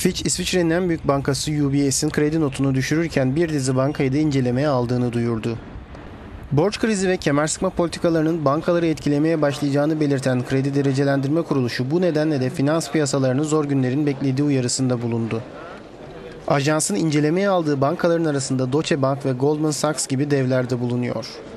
Fitch, İsviçre'nin en büyük bankası UBS'in kredi notunu düşürürken bir dizi bankayı da incelemeye aldığını duyurdu. Borç krizi ve kemer sıkma politikalarının bankaları etkilemeye başlayacağını belirten Kredi Derecelendirme Kuruluşu bu nedenle de finans piyasalarını zor günlerin beklediği uyarısında bulundu. Ajansın incelemeye aldığı bankaların arasında Deutsche Bank ve Goldman Sachs gibi devler de bulunuyor.